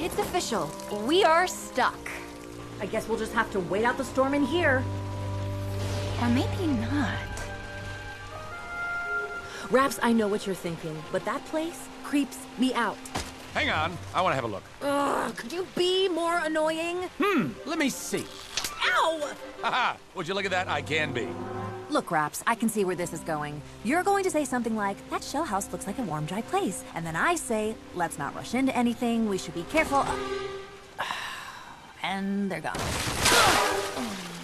It's official. We are stuck. I guess we'll just have to wait out the storm in here. Or maybe not. Raps, I know what you're thinking, but that place creeps me out. Hang on, I want to have a look. Ugh, could you be more annoying? Let me see. Ow! Haha, would you look at that? I can be. Look, Raps, I can see where this is going. You're going to say something like, that shell house looks like a warm, dry place. And then I say, let's not rush into anything, we should be careful. And they're gone.